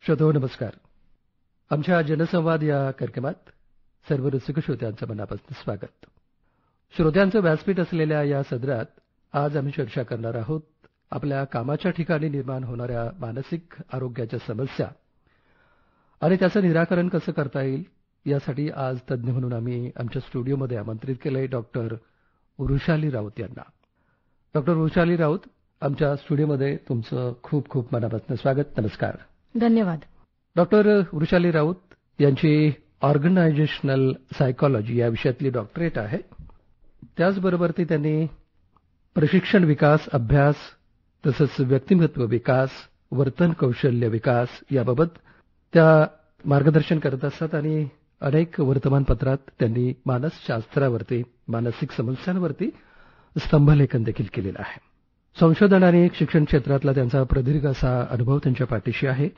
श्रोतो नमस्कार. आमच्या जनसंवाद या कार्यक्रमात सर्व रसिक श्रोत्यांचं मनापासून स्वागत. श्रोत्यांचं व्यासपीठ असलेल्या या सदरात आज आम्ही चर्चा करणार आहोत आपल्या कामाच्या ठिकाणी निर्माण होणाऱ्या मानसिक आरोग्याच्या समस्या आणि त्याचं निराकरण कसं करता येईल यासाठी आज तज्ज्ञ म्हणून आम्ही आमच्या स्टुडिओमध्ये आमंत्रित केलंय डॉक्टर वृषाली राऊत यांना. डॉक्टर वृषाली राऊत, आमच्या स्टुडिओमध्ये तुमचं खूप खूप मनापासून स्वागत. नमस्कार. धन्यवाद. डॉक्टर वृषाली राऊत यांची ऑर्गनायझेशनल सायकॉलॉजी या विषयातली डॉक्टरेट आहे. त्याचबरोबर त्यांनी प्रशिक्षण विकास, अभ्यास तसंच व्यक्तिमत्व विकास, वर्तन कौशल्य विकास याबाबत त्या मार्गदर्शन करत असतात आणि अनेक वर्तमानपत्रात त्यांनी मानसशास्त्रावरती, मानसिक समस्यांवरती स्तंभलेखन देखील केलेलं आहे. संशोधन आणि शिक्षण क्षेत्रातला त्यांचा प्रदीर्घ असा अनुभव त्यांच्या पाठीशी आहे.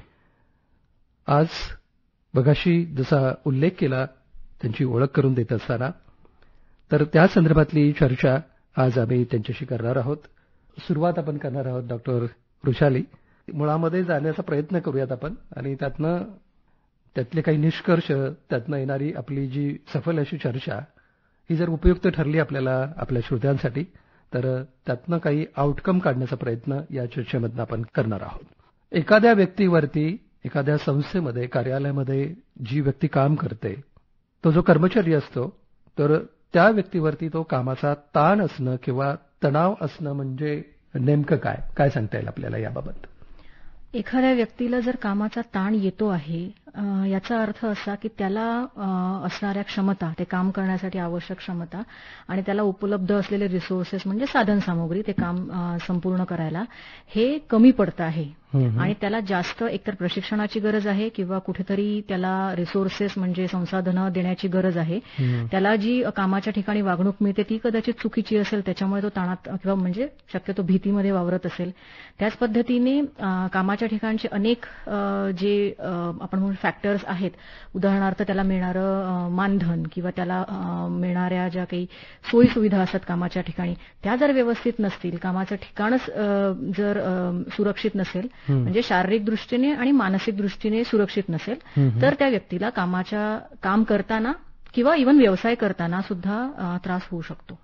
आज मगाशी जसा उल्लेख केला त्यांची ओळख करून देत असताना, तर त्या संदर्भातली चर्चा आज आम्ही त्यांच्याशी करणार आहोत. सुरुवात आपण करणार आहोत डॉक्टर वृषाली. मुळामध्ये जाण्याचा प्रयत्न करूयात आपण आणि त्यातले काही निष्कर्ष, त्यातनं येणारी आपली जी सफल अशी चर्चा ही जर उपयुक्त ठरली आपल्याला, आपल्या श्रोत्यांसाठी, तर त्यातनं काही आउटकम काढण्याचा प्रयत्न या चर्चेमधून आपण करणार आहोत. एखाद्या व्यक्तीवरती, एखाद्या संस्थेमध्ये, कार्यालयामध्ये जी व्यक्ती काम करते, तो जो कर्मचारी असतो, तर त्या व्यक्तीवरती तो कामाचा ताण असणं किंवा तणाव असणं म्हणजे नेमकं काय काय सांगता येईल आपल्याला याबाबत? एखाद्या व्यक्तीला जर कामाचा ताण येतो आहे याचा अर्थ असा की त्याला असणाऱ्या क्षमता, ते काम करण्यासाठी आवश्यक क्षमता आणि त्याला उपलब्ध असलेले रिसोर्सेस म्हणजे साधन सामुग्री ते काम संपूर्ण करायला हे कमी पडतं आहे आणि त्याला जास्त एकतर प्रशिक्षणाची गरज आहे किंवा कुठेतरी त्याला रिसोर्सेस म्हणजे संसाधनं देण्याची गरज आहे. त्याला जी कामाच्या ठिकाणी वागणूक मिळते ती कदाचित चुकीची असेल, त्याच्यामुळे तो ताणात किंवा म्हणजे शक्यतो भीतीमध्ये वावरत असेल. त्याच पद्धतीने कामाच्या ठिकाणचे अनेक जे आपण म्हणू फॅक्टर्स आहेत, उदाहरणार्थ त्याला मिळणारं मानधन किंवा त्याला मिळणाऱ्या ज्या काही सोयीसुविधा असतात कामाच्या ठिकाणी त्या जर व्यवस्थित नसतील, कामाचं ठिकाणच जर सुरक्षित नसेल, म्हणजे शारीरिक दृष्टीने आणि मानसिक दृष्टीने सुरक्षित नसेल, तर त्या व्यक्तीला काम करताना किंवा इव्हन व्यवसाय करताना सुद्धा त्रास होऊ शकतो.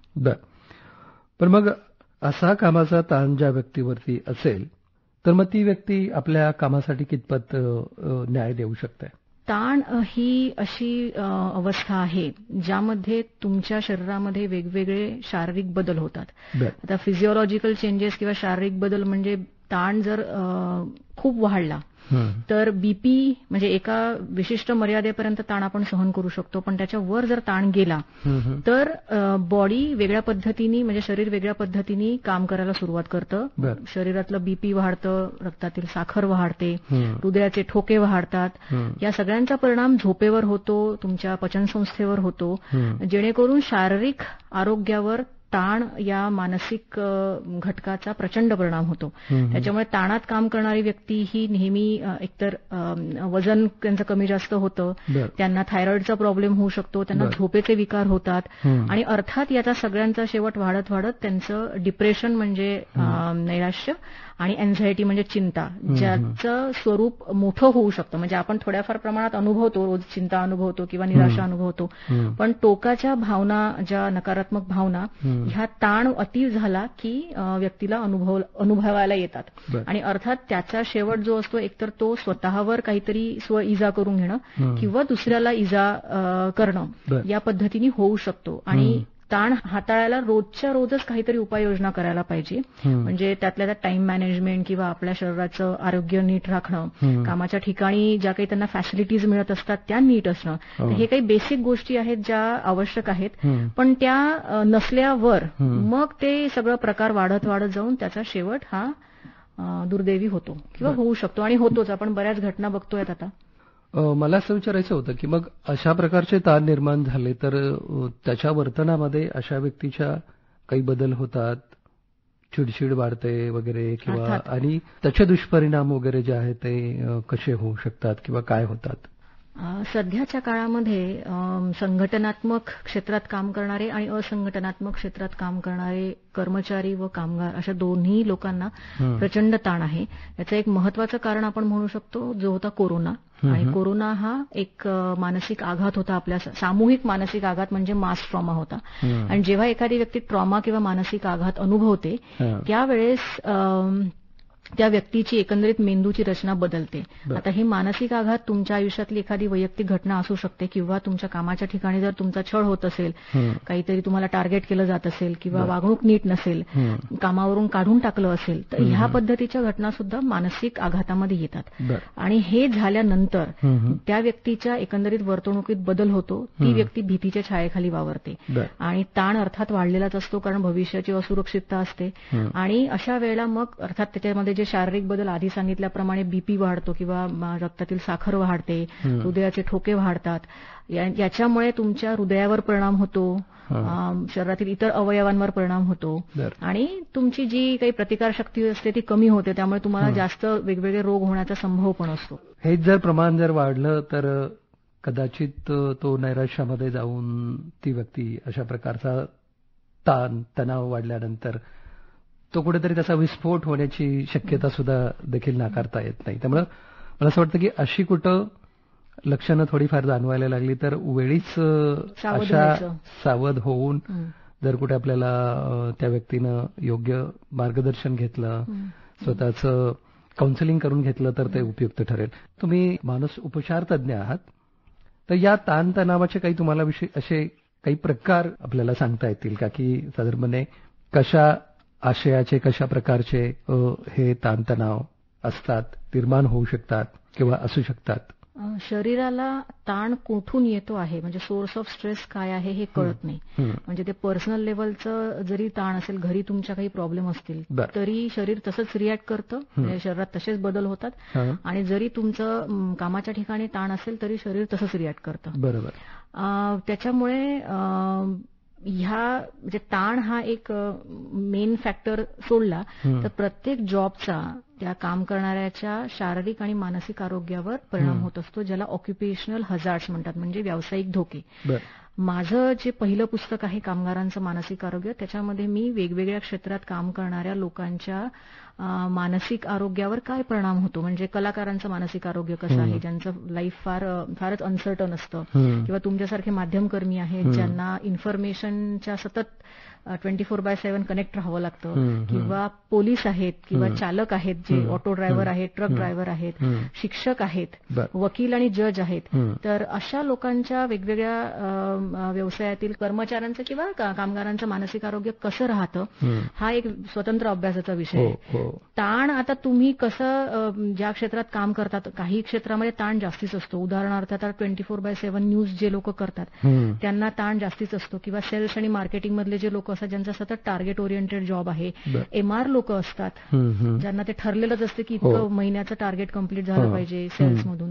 पण मग असा कामाचा ताण ज्या व्यक्तीवरती असेल तर मग ती व्यक्ती आपल्या कामासाठी कितपत न्याय देऊ शकते? ताण ही अशी अवस्था आहे ज्यामध्ये तुमच्या शरीरामध्ये वेगवेगळे शारीरिक बदल होतात. आता फिजिओलॉजिकल चेंजेस किंवा शारीरिक बदल म्हणजे ताण जर खूप वाढला तर बीपी म्हणजे एका विशिष्ट मर्यादेपर्यंत ताण आपण सहन करू शकतो, पण त्याच्या वर जर ताण गेला तर बॉडी वेगळ्या पद्धतीने म्हणजे शरीर वेगळ्या पद्धतीने काम करायला सुरुवात करतं. शरीरातलं बीपी वाढतं, रक्तातील साखर वाढते, हृदयाचे ठोके वाढतात. या सगळ्यांचा परिणाम झोपेवर होतो, तुमच्या पचनसंस्थेवर होतो, जेणेकरून शारीरिक आरोग्यावर ताण या मानसिक घटकाचा प्रचंड परिणाम होतो. त्याच्यामुळे ताणात काम करणारी व्यक्ती ही नेहमी एकतर वजन त्यांचं कमी जास्त होतं, त्यांना थायरॉइडचा प्रॉब्लेम होऊ शकतो, त्यांना झोपेचे विकार होतात आणि अर्थात याचा सगळ्यांचा शेवट वाढत वाढत त्यांचं डिप्रेशन म्हणजे नैराश्य आणि एन्झायटी म्हणजे चिंता, ज्याचं स्वरूप मोठं होऊ शकतं. म्हणजे आपण थोड्याफार प्रमाणात अनुभवतो, रोज चिंता अनुभवतो किंवा निराशा अनुभवतो, पण टोकाच्या भावना, ज्या नकारात्मक भावना, ह्या ताण अति झाला की व्यक्तीला अनुभवायला येतात आणि अर्थात त्याचा शेवट जो असतो एकतर तो स्वतःवर काहीतरी स्वइजा करून घेणं किंवा दुसऱ्याला इजा करणं या पद्धतीने होऊ शकतो. आणि ताण हाताळायला रोजच्या रोजच काहीतरी उपाययोजना करायला पाहिजे. म्हणजे त्यातल्या त्यात टाइम मॅनेजमेंट किंवा आपल्या शरीराचं आरोग्य नीट राखणं, कामाच्या ठिकाणी ज्या काही त्यांना फॅसिलिटीज मिळत असतात त्या नीट असणं, हे काही बेसिक गोष्टी आहेत ज्या आवश्यक आहेत. पण त्या नसल्यावर मग ते सगळं प्रकार वाढत वाढत जाऊन त्याचा शेवट हा दुर्दैवी होतो किंवा होऊ शकतो आणि होतोच. आपण बऱ्याच घटना बघतोय आता. मला असं विचारायचं होतं की मग अशा प्रकारचे ताण निर्माण झाले तर त्याच्या वर्तनामध्ये अशा व्यक्तीच्या काही बदल होतात, चिडचिड वाढते वगैरे किंवा आणि त्याचे दुष्परिणाम वगैरे जे आहेत ते कसे होऊ शकतात किंवा काय होतात? सध्याच्या काळामध्ये संघटनात्मक क्षेत्रात काम करणारे आणि असंघटनात्मक क्षेत्रात काम करणारे कर्मचारी व कामगार अशा दोन्ही लोकांना प्रचंड ताण आहे. याचं एक महत्वाचं कारण आपण म्हणू शकतो जो होता कोरोना. आणि कोरोना हा एक मानसिक आघात होता, आपल्या सामूहिक मानसिक आघात म्हणजे मास ट्रॉमा होता. आणि जेव्हा एखादी व्यक्ती ट्रॉमा किंवा मानसिक आघात अनुभवते त्यावेळेस त्या व्यक्तीची एकंदरीत मेंदूची रचना बदलते. आता ही मानसिक आघात तुमच्या आयुष्यातली एखादी वैयक्तिक घटना असू शकते किंवा तुमच्या कामाच्या ठिकाणी जर तुमचा छळ होत असेल, काहीतरी तुम्हाला टार्गेट केलं जात असेल किंवा वागणूक नीट नसेल, कामावरून काढून टाकलं असेल, तर ह्या पद्धतीच्या घटना सुद्धा मानसिक आघातामध्ये येतात. आणि हे झाल्यानंतर त्या व्यक्तीच्या एकंदरीत वर्तणुकीत बदल होतो. ती व्यक्ती भीतीच्या छायेखाली वावरते आणि ताण अर्थात वाढलेलाच असतो, कारण भविष्याची असुरक्षितता असते. आणि अशा वेळेला मग अर्थात त्याच्यामध्ये जे शारीरिक बदल आधी सांगितल्याप्रमाणे बीपी वाढतो किंवा रक्तातील साखर वाढते, हृदयाचे ठोके वाढतात. याच्यामुळे तुमच्या हृदयावर परिणाम होतो, शरीरातील इतर अवयवांवर परिणाम होतो आणि तुमची जी काही प्रतिकारशक्ती असते ती कमी होते. त्यामुळे तुम्हाला जास्त वेगवेगळे रोग होण्याचा संभव पण असतो. हे जर प्रमाण जर वाढलं तर कदाचित तो नैराश्यामध्ये जाऊन ती व्यक्ती अशा प्रकारचा तणाव वाढल्यानंतर तो कुठेतरी त्याचा विस्फोट होण्याची शक्यता सुद्धा देखील नाकारता येत नाही. त्यामुळे मला असं वाटतं की अशी कुठं लक्षणं थोडीफार जाणवायला लागली तर वेळीच अशा सावध होऊन जर कुठे आपल्याला त्या व्यक्तीनं योग्य मार्गदर्शन घेतलं, स्वतःचं काउन्सिलिंग करून घेतलं तर ते उपयुक्त ठरेल. तुम्ही मानस उपचार तज्ज्ञ आहात, तर या ताणतणावाचे काही तुम्हाला असे काही प्रकार आपल्याला सांगता येतील का, की साधारणपणे कशा आशयाचे कशा प्रकारचे हे ताणतणाव असतात, निर्माण होऊ शकतात किंवा असू शकतात? शरीराला ताण कुठून येतो आहे म्हणजे सोर्स ऑफ स्ट्रेस काय आहे हे कळत नाही. म्हणजे ते पर्सनल लेवलचं जरी ताण असेल, घरी तुमच्या काही प्रॉब्लेम असतील तरी शरीर तसंच रिॲक्ट करतं, म्हणजे शरीरात तसेच बदल होतात. आणि जरी तुमचं कामाच्या ठिकाणी ताण असेल तरी शरीर तसंच रिॲक्ट करतं. बरोबर. त्याच्यामुळे म्हणजे ताण हा एक मेन फॅक्टर सोडला तर प्रत्येक जॉबचा त्या काम करणाऱ्याच्या शारीरिक आणि मानसिक आरोग्यावर परिणाम होत असतो, ज्याला ऑक्युपेशनल हजार्ड्स म्हणतात, म्हणजे व्यावसायिक धोके. माझं जे पहिलं पुस्तक आहे कामगारांचं मानसिक आरोग्य, त्याच्यामध्ये मी वेगवेगळ्या क्षेत्रात काम करणाऱ्या लोकांच्या मानसिक आरोग्यावर काय परिणाम होतो, म्हणजे कलाकारांचं मानसिक आरोग्य कसं आहे, ज्यांचं लाईफ फारच अनसर्टन असतं, किंवा तुमच्यासारखे माध्यमकर्मी आहेत ज्यांना इन्फॉर्मेशनच्या सतत 24/7 कनेक्ट राहावं लागतं, किंवा पोलीस आहेत किंवा चालक आहेत जे ऑटो ड्रायव्हर आहेत, ट्रक ड्रायव्हर आहेत, शिक्षक आहेत, वकील आणि जज आहेत. तर अशा लोकांच्या वेगवेगळ्या व्यवसायातील कर्मचाऱ्यांचं किंवा कामगारांचं मानसिक आरोग्य कसं राहतं हा एक स्वतंत्र अभ्यासाचा विषय आहे. ताण आता तुम्ही कसं ज्या क्षेत्रात काम करतात, काही क्षेत्रामध्ये ताण जास्तीच असतो. उदाहरणार्थ आता 24/7 न्यूज जे लोक करतात त्यांना ताण जास्तीच असतो, किंवा सेल्स आणि मार्केटिंग मधले जे लोक असतात ज्यांचा सतत टार्गेट ओरिएंटेड जॉब आहे, MR लोक असतात ज्यांना ते ठरलेलंच असतं की इतकं महिन्याचं टार्गेट कंप्लीट झालं पाहिजे सेल्समधून,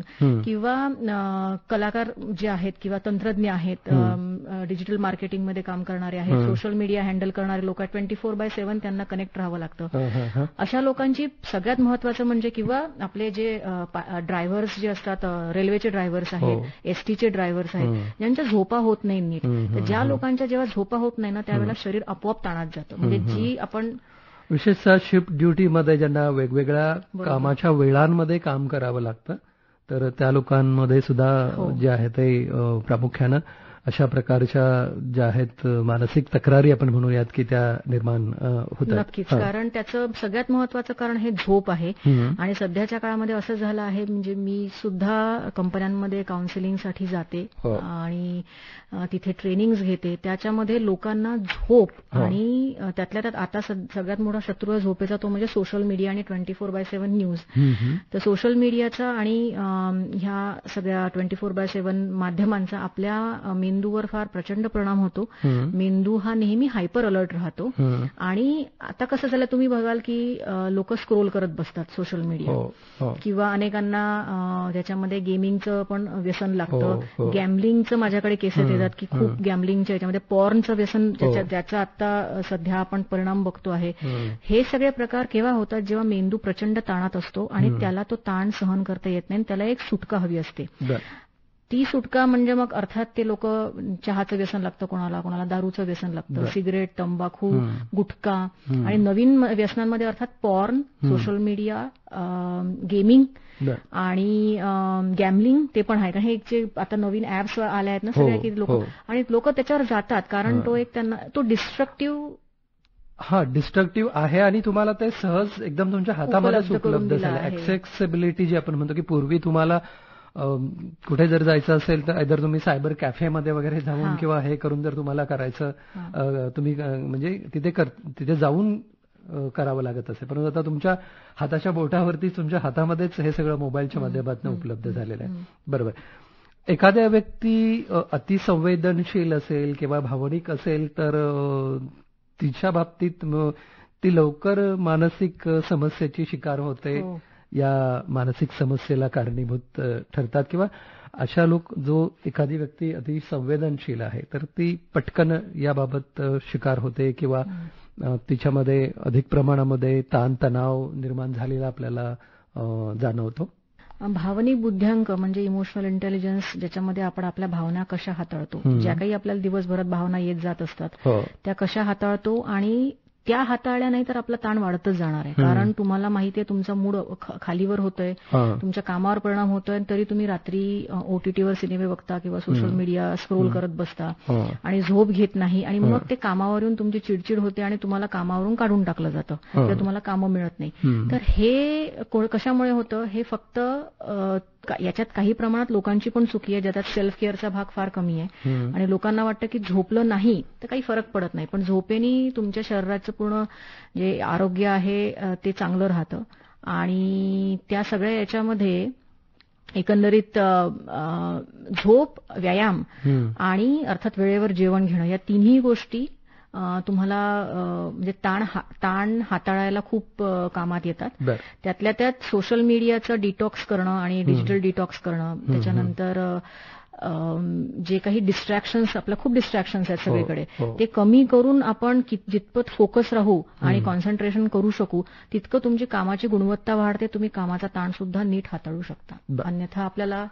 किंवा कलाकार जे आहेत किंवा तंत्रज्ञ आहेत, डिजिटल मार्केटिंगमध्ये काम करणारे आहेत, सोशल मीडिया हँडल करणारे लोक आहेत, 24/7 त्यांना कनेक्ट राहावं लागतं. अशा लोकांची सगळ्यात महत्वाचं म्हणजे, किंवा आपले जे ड्रायव्हर्स जे असतात, रेल्वेचे ड्रायव्हर्स आहेत, एसटीचे ड्रायव्हर्स आहेत, ज्यांच्या झोपा होत नाही नीट, तर ज्या लोकांच्या जेव्हा झोपा होत नाही ना त्यावेळेला शरीर आपोआप ताणात जातं. म्हणजे जी आपण विशेषतः शिफ्ट ड्युटीमध्ये ज्यांना वेगवेगळ्या कामाच्या वेळांमध्ये काम करावं लागतं, तर त्या लोकांमध्ये सुद्धा जे आहे ते प्रामुख्यानं अशा प्रकारच्या ज्या आहेत मानसिक तक्रारी आपण म्हणूयात की त्या निर्माण होतात. नक्कीच, कारण त्याचं सगळ्यात महत्वाचं कारण हे झोप आहे. आणि सध्याच्या काळामध्ये असं झालं आहे, म्हणजे मी सुद्धा कंपन्यांमध्ये काउन्सिलिंगसाठी जाते आणि तिथे ट्रेनिंग्स घेते. त्याच्यामध्ये लोकांना झोप आणि त्यातल्या त्यात आता सगळ्यात मोठा शत्रू झोपेचा तो म्हणजे सोशल मीडिया आणि 24/7 न्यूज. तर सोशल मीडियाचा आणि ह्या सगळ्या 24/7 माध्यमांचा आपल्या मेंदूवर फार प्रचंड परिणाम होतो. मेंदू हा नेहमी हायपर अलर्ट राहतो. आणि आता कसं झालं तुम्ही बघाल की लोक स्क्रोल करत बसतात सोशल मीडिया, किंवा अनेकांना त्याच्यामध्ये गेमिंगचं पण व्यसन लागतं, गॅमलिंगचं माझ्याकडे केसेस येतात की खूप गॅमलिंगच्या याच्यामध्ये पॉर्नचं व्यसन ज्याचा आता सध्या आपण परिणाम बघतो आहे. हे सगळे प्रकार केव्हा होतात जेव्हा मेंदू प्रचंड ताणात असतो आणि त्याला तो ताण सहन करता येत नाही, त्याला एक सुटका हवी असते. ती सुटका म्हणजे मग अर्थात ते लोक चहाचं व्यसन लागतं, कोणाला दारूचं व्यसन लागतं, सिगरेट, तंबाखू, गुटखा आणि नवीन व्यसनांमध्ये अर्थात पॉर्न, सोशल मीडिया, गेमिंग आणि गॅमलिंग ते पण आहे. कारण हे जे आता नवीन ऍप्स आले आहेत ना सगळ्या की लोक, आणि लोक त्याच्यावर जातात कारण तो एक त्यांना तो डिस्ट्रक्टिव्ह आहे आणि तुम्हाला ते सहज एकदम तुमच्या हातामध्येच उपलब्ध झालं. ऍक्सेसिबिलिटी जी आपण म्हणतो की पूर्वी तुम्हाला कुठे जर जायचं असेल तर आयदर तुम्ही सायबर कॅफेमध्ये वगैरे जाऊन किंवा हे करून जर तुम्हाला करायचं तुम्ही म्हणजे तिथे जाऊन करावं लागत असेल, परंतु आता तुमच्या हाताच्या बोटावरती तुमच्या हातामध्येच हे सगळं मोबाईलच्या माध्यमातून उपलब्ध झालेलं आहे. बरोबर. एखाद्या व्यक्ती अतिसंवेदनशील असेल किंवा भावनिक असेल तर तिच्या बाबतीत ती लवकर मानसिक समस्येची शिकार होते, या मानसिक समस्येला कारणीभूत ठरतात, किंवा अशा लोक जो एखादी व्यक्ती अतिसंवेदनशील आहे तर ती पटकन याबाबत शिकार होते किंवा तिच्यामध्ये अधिक प्रमाणामध्ये ताणतणाव निर्माण झालेला आपल्याला जाणवतो. भावनिक बुद्ध्यांक म्हणजे इमोशनल इंटेलिजन्स, ज्याच्यामध्ये आपण आपल्या भावना कशा हाताळतो, ज्या काही आपल्याला दिवसभरात भावना येत जात असतात त्या कशा हाताळतो, आणि त्या हाताळल्या नाही तर आपला ताण वाढतच जाणार आहे. कारण तुम्हाला माहिती आहे तुमचा मूड खालीवर होतोय, तुमच्या कामावर परिणाम होतोय, तरी तुम्ही रात्री ओटीटीवर सिनेमे बघता किंवा सोशल मीडिया स्क्रोल करत बसता आणि झोप घेत नाही, आणि मग ते कामावर येऊन तुमची चिडचिड होते आणि तुम्हाला कामावरून काढून टाकलं जातं किंवा तुम्हाला कामं मिळत नाही. तर हे कशामुळे होतं, हे फक्त याच्यात काही प्रमाणात लोकांची पण चुकी आहे, ज्याच्यात सेल्फ केअरचा भाग फार कमी आहे, आणि लोकांना वाटतं की झोपलं नाही तर काही फरक पडत नाही, पण झोपेनी तुमच्या शरीराचं पूर्ण जे आरोग्य आहे ते चांगलं राहतं. आणि त्या सगळ्या याच्यामध्ये एकंदरीत झोप, व्यायाम आणि अर्थात वेळेवर जेवण घेणं, या तिन्ही गोष्टी तुम्हाला म्हणजे ताण हाताळायला खूप कामात येतात. त्यातल्या त्यात सोशल मीडियाचं डिटॉक्स करणं आणि डिजिटल डिटॉक्स करणं, त्याच्यानंतर जे काही डिस्ट्रॅक्शन्स, आपल्या खूप डिस्ट्रॅक्शन्स आहेत सगळीकडे, ते कमी करून आपण जितपत फोकस राहू आणि कॉन्सन्ट्रेशन करू शकू तितकं तुमची कामाची गुणवत्ता वाढते, तुम्ही कामाचा ताण सुद्धा नीट हाताळू शकता. अन्यथा आपल्याला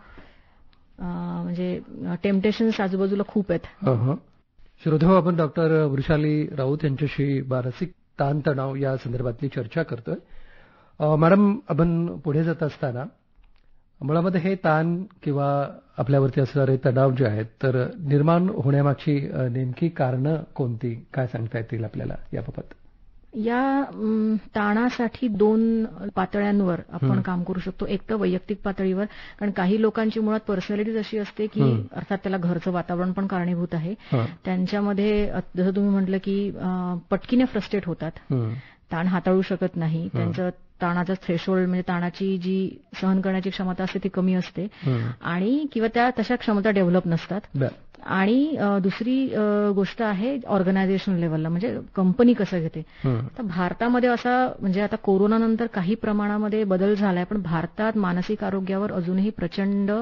म्हणजे टेम्पटेशन्स आजूबाजूला खूप आहेत. श्रोतेहो, आपण डॉक्टर वृषाली राऊत यांच्याशी मानसिक ताणतणाव या संदर्भातली चर्चा करतोय. मॅडम, आपण पुढे जात असताना मुळामध्ये हे ताण किंवा आपल्यावरती असणारे तणाव जे आहेत तर निर्माण होण्यामागची नेमकी कारणं कोणती, काय सांगता येतील आपल्याला याबाबत? या ताणासाठी 2 पातळ्यांवर आपण काम करू शकतो. एक तर वैयक्तिक पातळीवर, कारण काही लोकांची मुळात पर्सनॅलिटीज अशी असते की अर्थात त्याला घरचं वातावरण पण कारणीभूत आहे. त्यांच्यामध्ये जसं तुम्ही म्हटलं की पटकीने फ्रस्ट्रेट होतात, ताण हाताळू शकत नाही, त्यांचं ताणाचा थ्रेशोल्ड म्हणजे ताणाची जी सहन करण्याची क्षमता असते ती कमी असते, आणि किंवा त्या तशा क्षमता डेव्हलप नसतात. आणि दुसरी गोष्ट आहे ऑर्गनायझेशन लेव्हलला, म्हणजे कंपनी कसं घेते. तर भारतामध्ये असा म्हणजे आता कोरोनानंतर काही प्रमाणामध्ये बदल झालाय, पण भारतात मानसिक आरोग्यावर अजूनही प्रचंड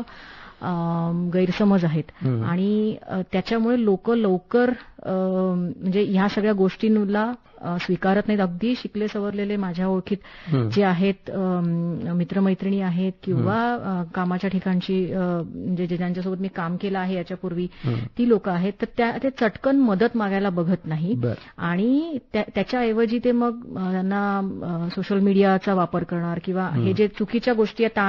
गैरसमज आहेत, आणि त्याच्यामुळे लोक लवकर म्हणजे ह्या सगळ्या गोष्टींना स्वीकारत नाहीत. अगदी शिकले सवरलेले माझ्या ओळखीत जे आहेत, मित्रमैत्रिणी आहेत किंवा कामाच्या ठिकाणची म्हणजे ज्यांच्यासोबत मी काम केलं आहे याच्यापूर्वी ती लोक आहेत, तर ते चटकन मदत मागायला बघत नाही, आणि त्याच्याऐवजी ते मग त्यांना सोशल मीडियाचा वापर करणार किंवा हे जे चुकीच्या गोष्टी आहेत,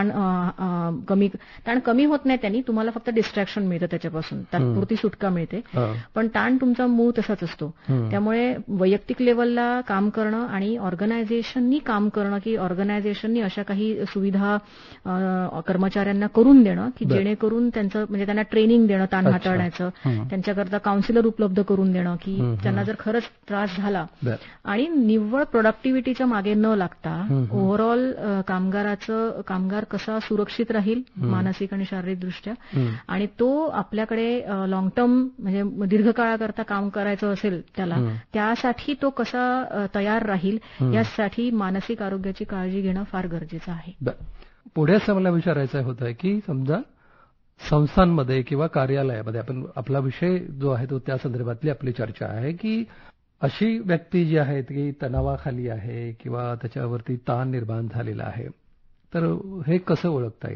ताण कमी होत नाही त्यांनी, तुम्हाला फक्त डिस्ट्रॅक्शन मिळतं त्याच्यापासून, तात्पुरती सुटका मिळते, पण ताण तुमचा मूळ तसाच असतो. त्यामुळे वैयक्तिक लेवलला काम करणं आणि ऑर्गनायझेशननी काम करणं, की ऑर्गनायझेशननी अशा काही सुविधा कर्मचाऱ्यांना करून देणं की जेणेकरून त्यांचं म्हणजे त्यांना ट्रेनिंग देणं ताण हाताळण्याचं, त्यांच्याकरता काउन्सिलर उपलब्ध करून देणं की त्यांना जर खरंच त्रास झाला, आणि निव्वळ प्रोडक्टिव्हिटीच्या मागे न लागता ओव्हरऑल कामगार कसा सुरक्षित राहील मानसिक आणि शारीरिक दृष्ट्या, आणि तो आपल्याकडे लॉंग टर्म म्हणजे दीर्घकाळाकरता काम करायचं असेल त्यासाठी तो कसा तयार राहील, यासाठी मानसिक आरोग्याची काळजी घेणं फार गरजेचं आहे. पुढे असं मला विचारायचं होतं की समजा संस्थांमध्ये किंवा कार्यालयामध्ये, आपण आपला विषय जो आहे तो त्या संदर्भातली आपली चर्चा आहे, की अशी व्यक्ती जी आहेत की तणावाखाली आहे किंवा त्याच्यावरती ताण निर्माण झालेला आहे, तर हे कसं ओळखता येईल?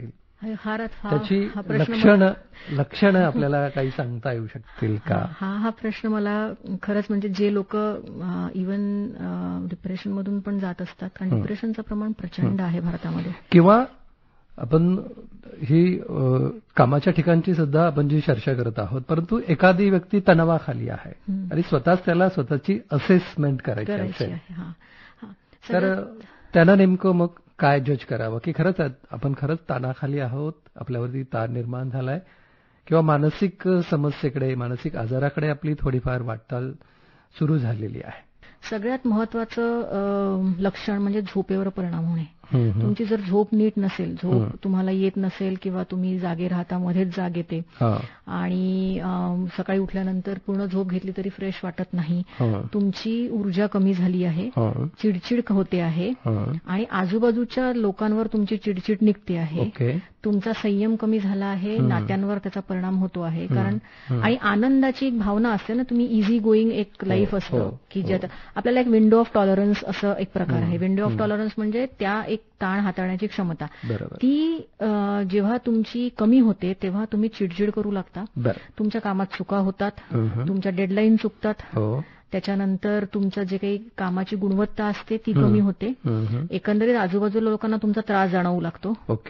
त्याची लक्षणं आपल्याला काही सांगता येऊ शकतील का? हा प्रश्न मला खरंच म्हणजे जे लोक इव्हन डिप्रेशन मधून पण जात असतात, कारण डिप्रेशनचं प्रमाण प्रचंड आहे भारतामध्ये. किंवा आपण ही कामाच्या ठिकाणची सुद्धा आपण जी चर्चा करत आहोत, परंतु एखादी व्यक्ती तणावाखाली आहे आणि स्वतःच त्याला स्वतःची असेसमेंट करायची असेल, तर त्यानं नेमकं मग काय जज करावं की खरंच आपण खरंच ताणाखाली आहोत, आपल्यावरती ताण निर्माण झालाय, किंवा मानसिक समस्येकडे, मानसिक आजाराकडे आपली थोडीफार वाटचाल सुरू झालेली आहे? सगळ्यात महत्वाचं लक्षण म्हणजे झोपेवर परिणाम होणे. तुमची जर झोप नीट नसेल, झोप तुम्हाला येत नसेल किंवा तुम्ही जागे राहता, मध्येच जाग येते आणि सकाळी उठल्यानंतर पूर्ण झोप घेतली तरी फ्रेश वाटत नाही, तुमची ऊर्जा कमी झाली आहे, चिडचिड होते आहे आणि आजूबाजूच्या लोकांवर तुमची चिडचिड निघते आहे, तुमचा संयम कमी झाला आहे, नात्यांवर त्याचा परिणाम होतो आहे. कारण आणि आनंदाची एक भावना असते ना, तुम्ही इझी गोईंग एक लाईफ असतं की ज्यात आपल्याला एक विंडो ऑफ टॉलरन्स असं एक प्रकार आहे. विंडो ऑफ टॉलरन्स म्हणजे त्या एक ताण हाताळण्याची क्षमता, ती जेव्हा तुमची कमी होते तेव्हा तुम्ही चिडचिड करू लागता, तुमच्या कामात चुका होतात, तुमच्या डेडलाईन चुकतात, त्याच्यानंतर तुमचं जे काही कामाची गुणवत्ता असते ती कमी होते, एकंदरीत आजूबाजूला लोकांना तुमचा त्रास जाणवू लागतो.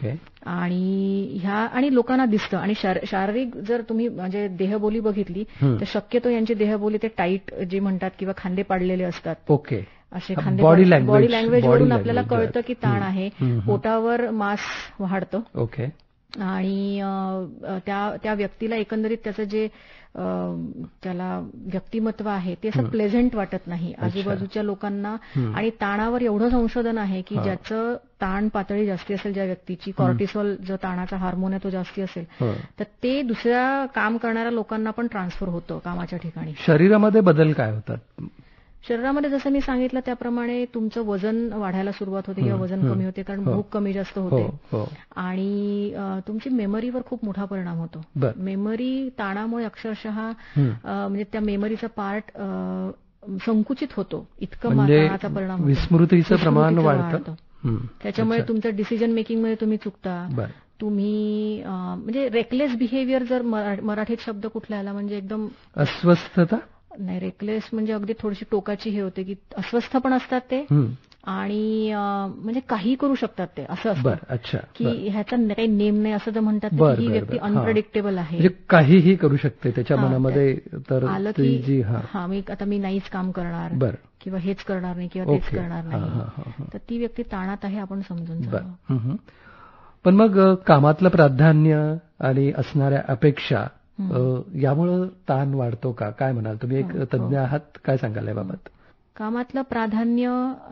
आणि लोकांना दिसतं. आणि शारीरिक जर तुम्ही म्हणजे देहबोली बघितली तर शक्यतो यांची देहबोली ते टाईट जे म्हणतात किंवा खांदे पाडलेले असतात, असे खांदे, बॉडी लँग्वेज वरून आपल्याला कळतं की ताण आहे. पोटावर मांस वाढतं आणि त्या व्यक्तीला एकंदरीत त्याचं जे त्याला व्यक्तिमत्व आहे ते असं प्लेझंट वाटत नाही आजूबाजूच्या लोकांना. आणि ताणावर एवढं संशोधन आहे की ज्याचं ताण पातळी जास्ती असेल, ज्या व्यक्तीची कॉर्टिसॉल जो ताणाचा हार्मोन आहे तो जास्ती असेल, तर ते दुसऱ्या काम करणाऱ्या लोकांना पण ट्रान्सफर होतं कामाच्या ठिकाणी. शरीरामध्ये बदल काय होतात? शरीरामध्ये जसं मी सांगितलं त्याप्रमाणे तुमचं वजन वाढायला सुरुवात होते किंवा वजन कमी होते, कारण भूक कमी जास्त होते. आणि तुमची मेमरीवर खूप मोठा परिणाम होतो. मेमरी ताणामुळे अक्षरशः म्हणजे त्या मेमरीचा पार्ट संकुचित होतो, इतकं ताणाचा परिणाम होतो. विस्मृतीचं प्रमाण वाढतं. त्याच्यामुळे तुमचं डिसिजन मेकिंग मध्ये तुम्ही चुकता. तुम्ही म्हणजे रेकलेस बिहेवियर, जर मराठीत शब्द कुठला आला म्हणजे एकदम अस्वस्थता नाही, रेकलेस म्हणजे अगदी थोडीशी टोकाची हे होते की अस्वस्थ पण असतात ते आणि म्हणजे काही करू शकतात ते, असं असतं की ह्याचा काही नेम नाही, असं जर म्हणतात ही व्यक्ती अनप्रेडिक्टेबल आहे, काहीही करू शकते त्याच्या मनामध्ये. तर आलं की मी नाहीच काम करणार किंवा हेच करणार नाही किंवा तेच करणार नाही, तर ती व्यक्ती ताणात आहे आपण समजून जावं. पण मग कामातलं प्राधान्य आणि असणाऱ्या अपेक्षा यामुळं ताण वाढतो का? काय म्हणाल तुम्ही, एक तज्ञ आहात, काय सांगाल याबाबत? कामातलं प्राधान्य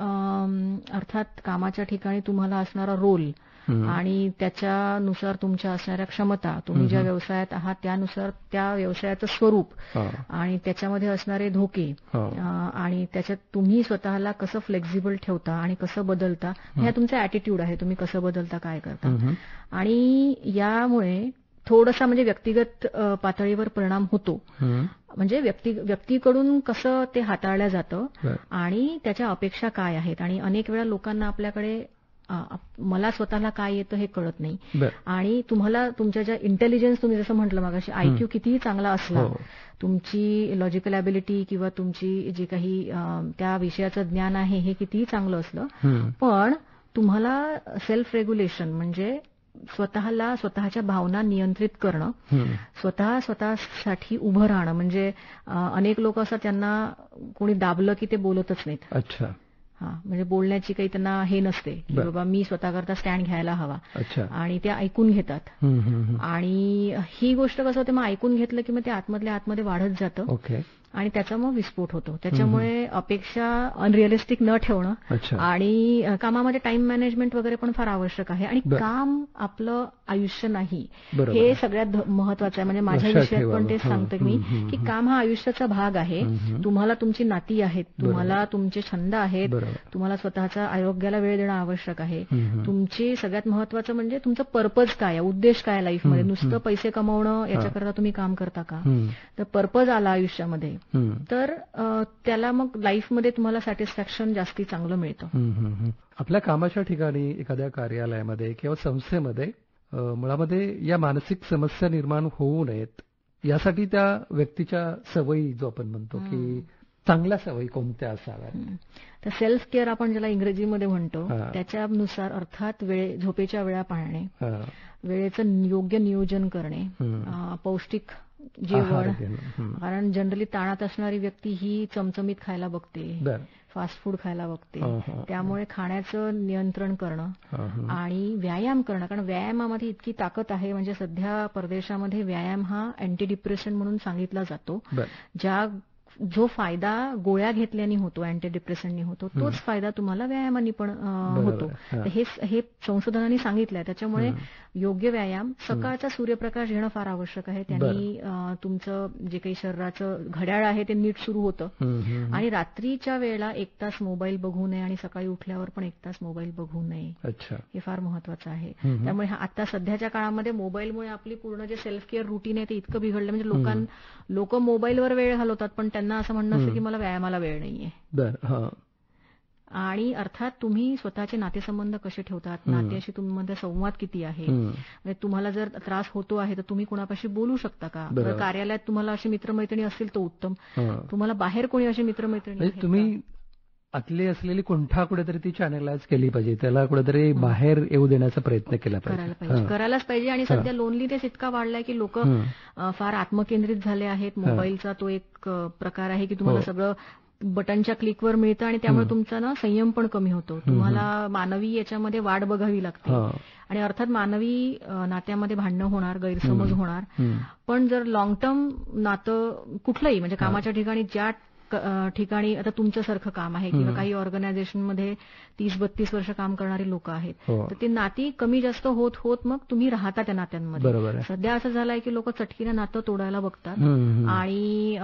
अर्थात कामाच्या ठिकाणी तुम्हाला असणारा रोल आणि त्याच्यानुसार तुमच्या असणाऱ्या क्षमता, तुम्ही ज्या व्यवसायात आहात त्यानुसार त्या व्यवसायाचं स्वरूप आणि त्याच्यामध्ये असणारे धोके आणि त्याच्यात तुम्ही स्वतःला कसं फ्लेक्झिबल ठेवता आणि कसं बदलता, ह्या तुमचा ॲटिट्यूड आहे, तुम्ही कसं बदलता, काय करता. आणि यामुळे थोडासा म्हणजे व्यक्तिगत पातळीवर परिणाम होतो. म्हणजे व्यक्तीकडून कसं ते हाताळलं जातं आणि त्याच्या अपेक्षा काय आहेत. आणि अनेक वेळा लोकांना आपल्याकडे मला स्वतःला काय येतं हे कळत नाही. आणि तुम्हाला तुमच्या ज्या इंटेलिजन्स, तुम्ही जसं म्हटलं मगाशी, आयक्यू कितीही चांगला असला, तुमची लॉजिकल ॲबिलिटी किंवा तुमची जे काही त्या विषयाचं ज्ञान आहे हे कितीही चांगलं असलं, पण तुम्हाला सेल्फ रेग्युलेशन म्हणजे स्वतःच्या भावना नियंत्रित करणं, स्वतःसाठी उभं राहणं. म्हणजे अनेक लोक असतात त्यांना कोणी दाबलं की ते बोलतच नाहीत. म्हणजे बोलण्याची काही त्यांना हे नसते की बाबा मी स्वतःकरता स्टँड घ्यायला हवा, आणि ते ऐकून घेतात. आणि ही गोष्ट कसं होते, मग ऐकून घेतलं की मग ते आतमधल्या आतमध्ये वाढत जातं आणि त्याचा मग विस्फोट होतो. त्याच्यामुळे अपेक्षा अनरिअलिस्टिक न ठेवणं आणि कामामध्ये टाइम मॅनेजमेंट वगैरे पण फार आवश्यक आहे. आणि काम आपलं आयुष्य नाही, हे सगळ्यात महत्वाचं आहे. म्हणजे माझ्या विषयात पण तेच सांगते मी की काम हा आयुष्याचा भाग आहे. तुम्हाला तुमची नाती आहेत, तुम्हाला तुमचे छंद आहेत, तुम्हाला स्वतःच्या आरोग्याला वेळ देणं आवश्यक आहे. तुमची सगळ्यात महत्वाचं म्हणजे तुमचं पर्पज काय आहे, उद्देश काय लाईफमध्ये. नुसतं पैसे कमवणं याच्याकरता तुम्ही काम करता का? तर पर्पज आला आयुष्यामध्ये तर त्याला मग लाईफमध्ये तुम्हाला सॅटिस्फॅक्शन जास्ती चांगलं मिळतं. आपल्या कामाच्या ठिकाणी, एखाद्या कार्यालयामध्ये किंवा संस्थेमध्ये मुळामध्ये या मानसिक समस्या निर्माण होऊ नयेत यासाठी त्या व्यक्तीच्या सवयी जो आपण म्हणतो की चांगल्या सवयी कोणत्या असाव्यात. तर सेल्फ केअर आपण ज्याला इंग्रजीमध्ये म्हणतो त्याच्यानुसार अर्थात झोपेच्या वेळा पाळणे, वेळेचं योग्य नियोजन करणे, पौष्टिक जेवण, कारण जनरली ताणात असणारी व्यक्ती ही चमचमीत खायला बघते, फास्ट फूड खायला बघते, त्यामुळे खाण्याचं नियंत्रण करणं आणि व्यायाम करणं, कारण व्यायामामध्ये इतकी ताकद आहे. म्हणजे सध्या परदेशामध्ये व्यायाम हा अँटी डिप्रेशन म्हणून सांगितला जातो. जो फायदा गोळ्या घेतल्याने होतो, अँटी डिप्रेशननी होतो, तोच फायदा तुम्हाला व्यायामाने पण होतो. हे संशोधनाने सांगितलंय. त्याच्यामुळे योग्य व्यायाम, सकाळचा सूर्यप्रकाश घेणं फार आवश्यक आहे. त्यांनी तुमचं जे काही शरीराचं घड्याळ आहे ते नीट सुरू होतं. आणि रात्रीच्या वेळेला 1 तास मोबाईल बघू नये आणि सकाळी उठल्यावर पण 1 तास मोबाईल बघू नये. हे फार महत्वाचं आहे. त्यामुळे आता सध्याच्या काळामध्ये मोबाईलमुळे आपली पूर्ण जे सेल्फ केअर रुटीन आहे ते इतकं बिघडलं. म्हणजे लोक मोबाईलवर वेळ घालवतात पण त्यांना असं म्हणणं असतं की मला व्यायामाला वेळ नाहीये. आणि अर्थात तुम्ही स्वतःचे नातेसंबंध कसे ठेवतात, नात्याशी तुमच्यामध्ये संवाद किती आहे, म्हणजे तुम्हाला जर त्रास होतो आहे तर तुम्ही कुणापाशी बोलू शकता का. कार्यालयात तुम्हाला अशी मित्रमैत्रिणी असतील तर उत्तम. तुम्हाला बाहेर कोणी अशी मित्रमैत्रिणी, तुम्ही आतली असलेली कुंठा कुठेतरी ती चॅनलाइज केली पाहिजे, त्याला कुठेतरी बाहेर येऊ देण्याचा प्रयत्न केला पाहिजे, करायलाच पाहिजे. आणि सध्या लोनलीनेस इतका वाढलाय की लोक फार आत्मकेंद्रित झाले आहेत. मोबाईलचा तो एक प्रकार आहे की तुम्हाला सगळं बटनच्या क्लिकवर मिळतं आणि त्यामुळे तुमचा ना संयम पण कमी होतो. तुम्हाला मानवी याच्यामध्ये वाट बघावी लागते आणि अर्थात मानवी नात्यामध्ये भांडणं होणार, गैरसमज होणार. पण जर लॉंग टर्म नातं कुठलंही, म्हणजे कामाच्या ठिकाणी ज्या ठिकाणी आता तुमच्यासारखं काम आहे किंवा काही ऑर्गनायझेशनमध्ये 30-32 वर्ष काम करणारी लोक आहेत, तर ती नाती कमी जास्त होत होत मग तुम्ही राहता त्या नात्यांमध्ये. सध्या असं झालंय की लोक चटकीनं नातं तोडायला बघतात आणि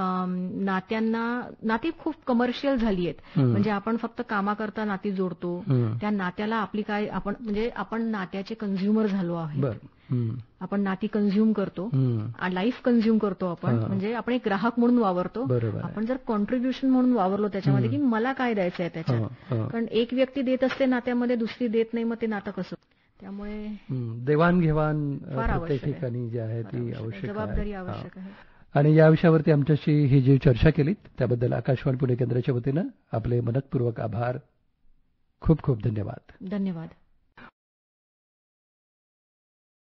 नाती खूप कमर्शियल झाली आहेत. म्हणजे आपण फक्त कामाकरता नाती जोडतो, त्या नात्याला आपली काय, आपण नात्याचे कन्झ्युमर झालो आहे. आपण नाती कन्झ्युम करतो, लाईफ कन्झ्युम करतो आपण, म्हणजे आपण एक ग्राहक म्हणून वावरतो. आपण जर कॉन्ट्रीब्युशन म्हणून वावरलो त्याच्यामध्ये की मला काय द्यायचं आहे त्याच्यात, कारण एक व्यक्ती देत असते नात्यामध्ये, दुसरी देत नाही, मग ते नातं कसं. त्यामुळे देवाणघेवाण प्रत्येक ठिकाणी जी आहे ती आवश्यक, जबाबदारी आवश्यक आहे. आणि या विषयावरती आमच्याशी ही जी चर्चा केलीत त्याबद्दल आकाशवाणी पुणे केंद्राच्या वतीनं आपले मनःपूर्वक आभार. खूप खूप धन्यवाद. धन्यवाद.